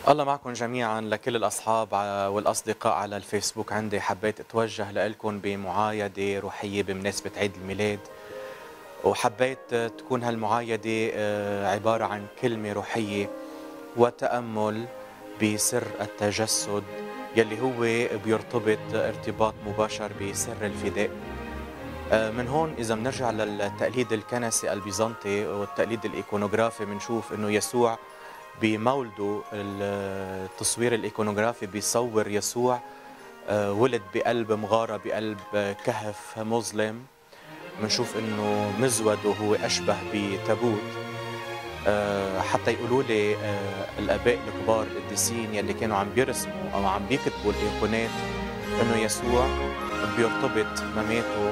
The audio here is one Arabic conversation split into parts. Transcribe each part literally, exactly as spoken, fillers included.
الله معكم جميعا. لكل الأصحاب والأصدقاء على الفيسبوك، عندي حبيت أتوجه لكم بمعايدة روحية بمناسبة عيد الميلاد، وحبيت تكون هالمعايدة عبارة عن كلمة روحية وتأمل بسر التجسد يلي هو بيرتبط ارتباط مباشر بسر الفداء. من هون إذا بنرجع للتقليد الكنسي البيزنطي والتقليد الإيكونوغرافي، بنشوف إنه يسوع بمولده التصوير الإيكونوغرافي بيصور يسوع ولد بقلب مغارة، بقلب كهف مظلم. بنشوف إنه مزوده هو أشبه بتابوت، حتى يقولوا لي الآباء الكبار القديسين يلي كانوا عم بيرسموا أو عم بيكتبوا الإيقونات إنه يسوع بيرتبط مماته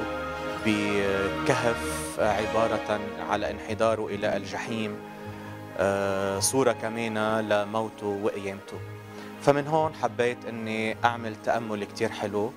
بكهف عبارة على انحداره إلى الجحيم، صورة كمان لموته وقيامته. فمن هون حبيت أني أعمل تأمل كتير حلو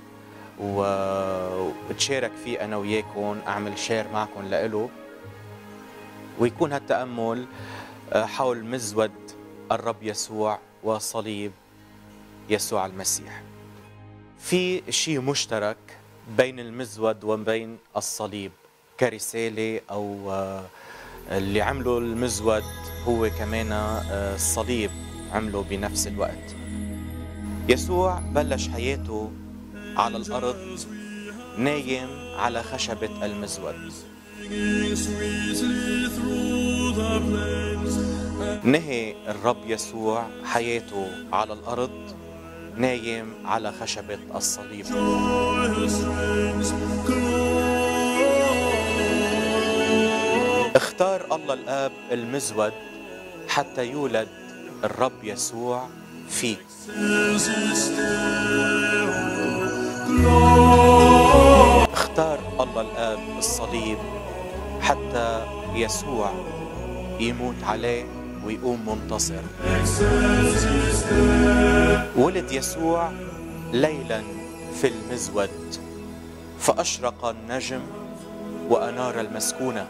واتشارك فيه أنا وياكم، أعمل شير معكم لإله، ويكون هالتأمل حول مزود الرب يسوع وصليب يسوع المسيح. في شيء مشترك بين المزود وبين الصليب كرسالة، أو اللي عملوا المزود هو كمان الصليب عمله بنفس الوقت. يسوع بلش حياته على الأرض نايم على خشبة المزود، نهي الرب يسوع حياته على الأرض نايم على خشبة الصليب. اختار الله الآب المزود حتى يولد الرب يسوع فيه. اختار الله الآب الصليب حتى يسوع يموت عليه ويقوم منتصر. ولد يسوع ليلا في المزود، فأشرق النجم وأنار المسكونة.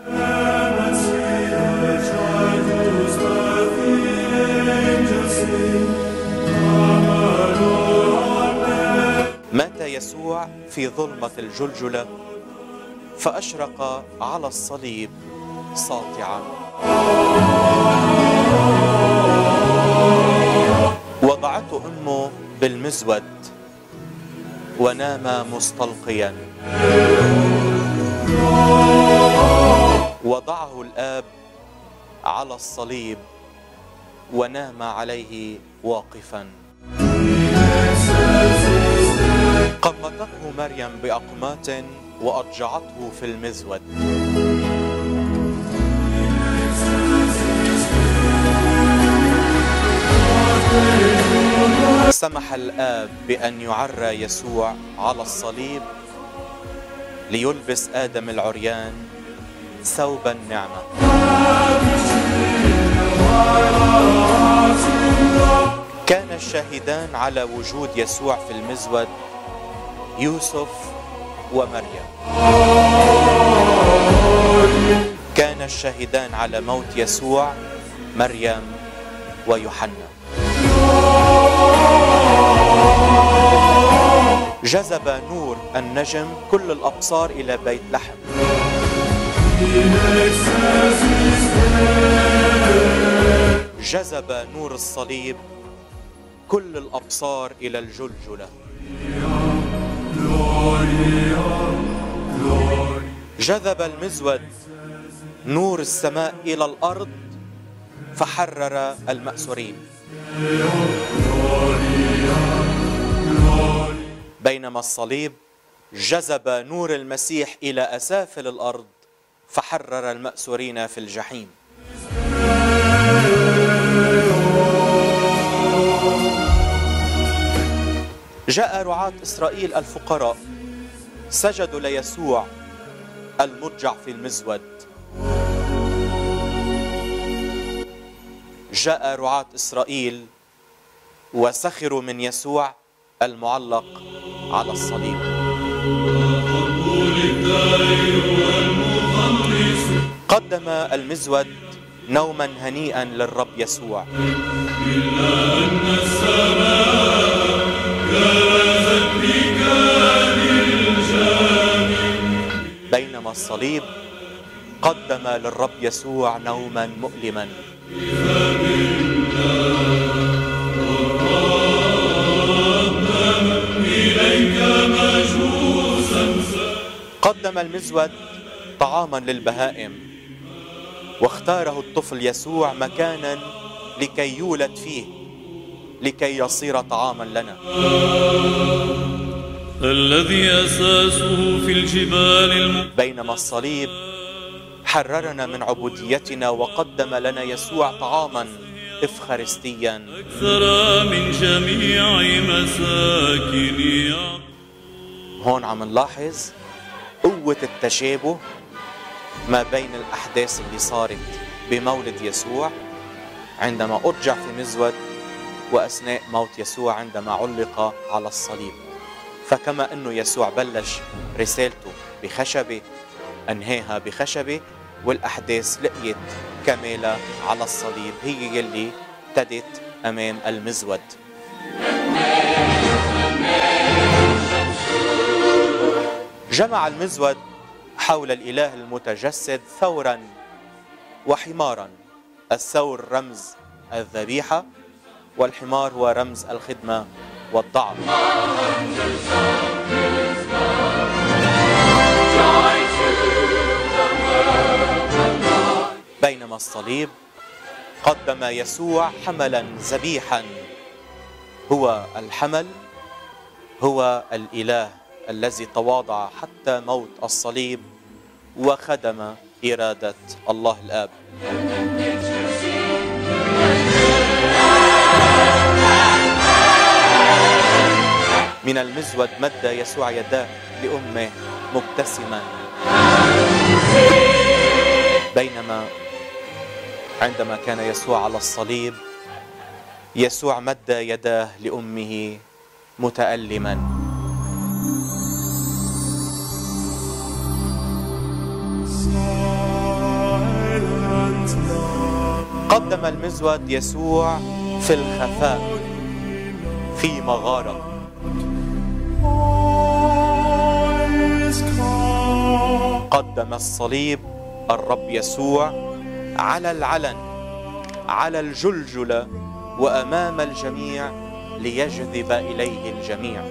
مات يسوع في ظلمة الجلجلة، فأشرق على الصليب ساطعا. وضعته أمه بالمزود ونام مستلقيا. وضعه الآب على الصليب ونام عليه واقفا. قمطته مريم بأقمات وأضجعته في المزود. سمح الآب بأن يعرى يسوع على الصليب ليلبس آدم العريان ثوب النعمة. كان الشاهدان على وجود يسوع في المزود يوسف ومريم. كان الشاهدان على موت يسوع مريم ويوحنا. جذب نور النجم كل الأبصار إلى بيت لحم. جذب نور الصليب كل الأبصار إلى الجلجلة. جذب المزود نور السماء إلى الأرض فحرر المأسورين، بينما الصليب جذب نور المسيح إلى أسافل الأرض فحرر المأسورين في الجحيم. جاء رعاة إسرائيل الفقراء سجدوا ليسوع المضجع في المزود. جاء رعاة إسرائيل وسخروا من يسوع المعلق على الصليب. قدم المزود نوما هنيئا للرب يسوع. إلا أن السماء كرزت بكاد الجانب. بينما الصليب قدم للرب يسوع نوما مؤلما. قدم المزود طعاما للبهائم، واختاره الطفل يسوع مكانا لكي يولد فيه، لكي يصير طعاما لنا. الذي أساسه في الجبال الم... بينما الصليب حررنا من عبوديتنا وقدم لنا يسوع طعاما إفخارستيا أكثر من جميع مساكن. هون عم نلاحظ قوة التشابه ما بين الأحداث اللي صارت بمولد يسوع عندما أرجع في مزود، وأثناء موت يسوع عندما علق على الصليب. فكما أنه يسوع بلش رسالته بخشبة أنهاها بخشبة، والأحداث لقيت كمالة على الصليب هي يلي ابتدت أمام المزود. جمع المزود حول الإله المتجسد ثورا وحمارا. الثور رمز الذبيحة، والحمار هو رمز الخدمة والضعف. بينما الصليب قدم يسوع حملا ذبيحا. هو الحمل، هو الإله الذي تواضع حتى موت الصليب وخدم إرادة الله الآب. من المزود مد يسوع يداه لأمه مبتسما، بينما عندما كان يسوع على الصليب يسوع مد يداه لأمه متألما. قدم المزود يسوع في الخفاء في مغارة. قدم الصليب الرب يسوع على العلن، على الجلجلة وأمام الجميع ليجذب إليه الجميع.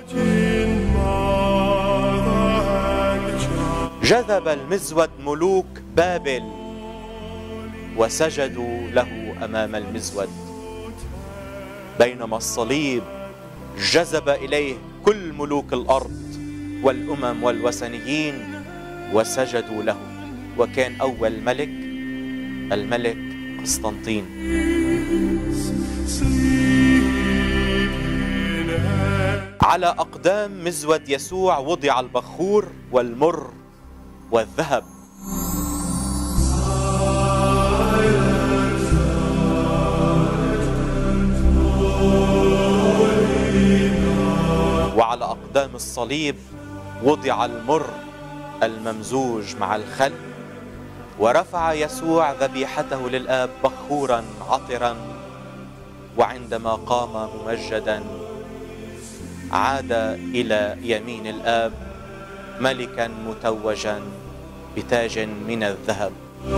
جذب المزود ملوك بابل وسجدوا له أمام المزود، بينما الصليب جذب إليه كل ملوك الأرض والأمم والوثنيين وسجدوا له. وكان أول ملك الملك قسطنطين. على أقدام مزود يسوع وضع البخور والمر والذهب. وعلى أقدام الصليب وضع المر الممزوج مع الخل. ورفع يسوع ذبيحته للآب بخورا عطرا، وعندما قام ممجدا عاد إلى يمين الآب ملكا متوجا بتاج من الذهب.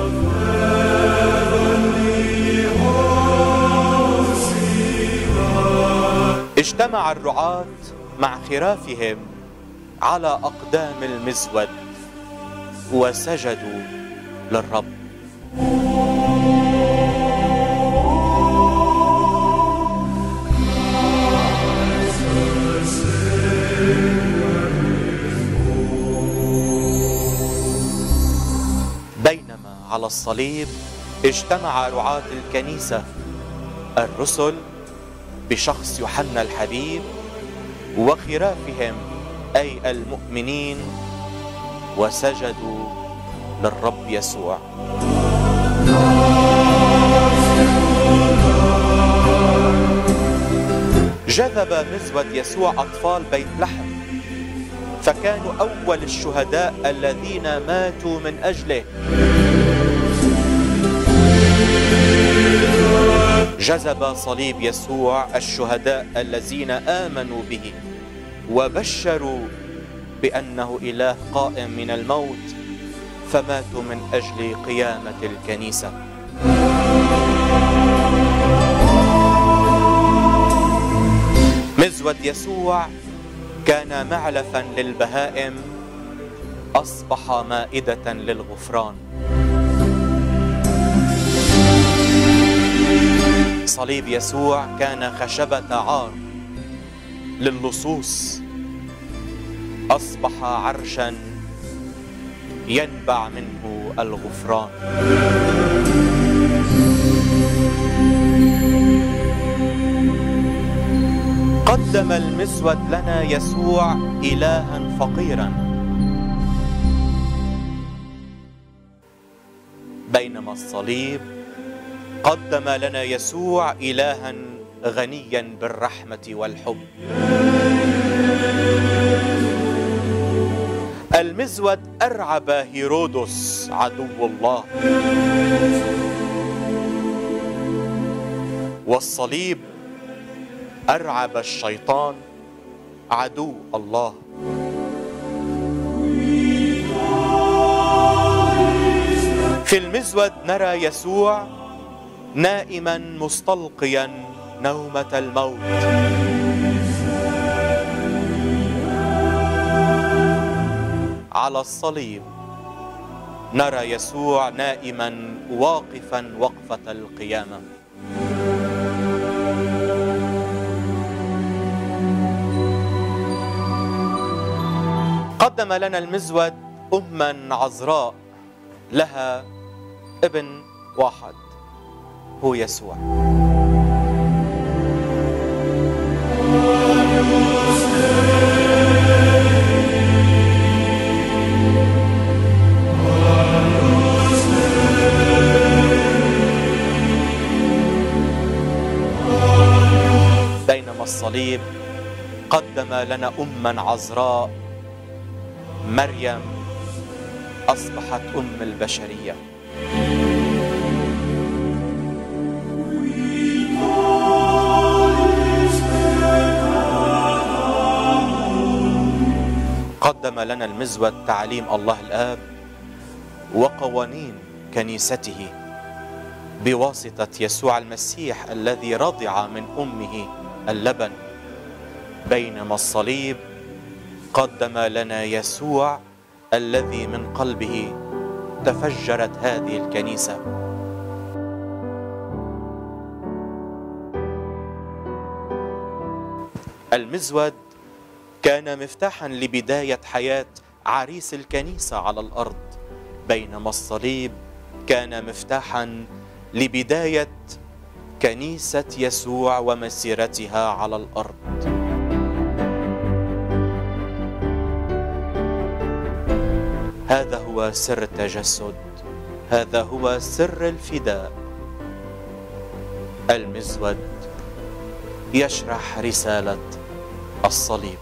اجتمع الرعاة مع خرافهم على أقدام المزود وسجدوا للرب. بينما على الصليب اجتمع رعاة الكنيسة الرسل بشخص يوحنا الحبيب وخرافهم أي المؤمنين وسجدوا للرب يسوع. جذب مزود يسوع أطفال بيت لحم، فكانوا أول الشهداء الذين ماتوا من أجله. جذب صليب يسوع الشهداء الذين آمنوا به وبشروا بأنه إله قائم من الموت، فماتوا من أجل قيامة الكنيسة. مزود يسوع كان معلفا للبهائم، أصبح مائدة للغفران. صليب يسوع كان خشبة عار للصوص، أصبح عرشا ينبع منه الغفران. قدم المزود لنا يسوع إلها فقيرا، بينما الصليب قدم لنا يسوع إلها غنيا بالرحمة والحب. المزود أرعب هيرودس عدو الله، والصليب أرعب الشيطان عدو الله. في المزود نرى يسوع نائما مستلقيا نومة الموت، على الصليب نرى يسوع نائما واقفا وقفة القيامة. قدم لنا المزود أما عذراء لها ابن واحد هو يسوع. بينما الصليب قدم لنا أما عذراء مريم، أصبحت أم البشرية. قدم لنا المزود تعليم الله الآب وقوانين كنيسته بواسطة يسوع المسيح الذي رضع من أمه اللبن، بينما الصليب قدم لنا يسوع الذي من قلبه تفجرت هذه الكنيسة. المزود كان مفتاحا لبداية حياة عريس الكنيسة على الأرض، بينما الصليب كان مفتاحا لبداية كنيسة يسوع ومسيرتها على الأرض. هذا هو سر التجسد، هذا هو سر الفداء. المزود يشرح رسالة الصليب.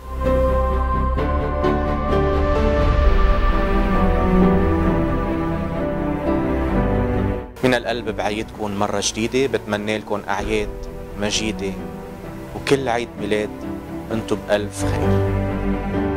من القلب بعيدكم مرة جديدة، بتمنى لكم أعياد مجيدة وكل عيد ميلاد أنتم بألف خير.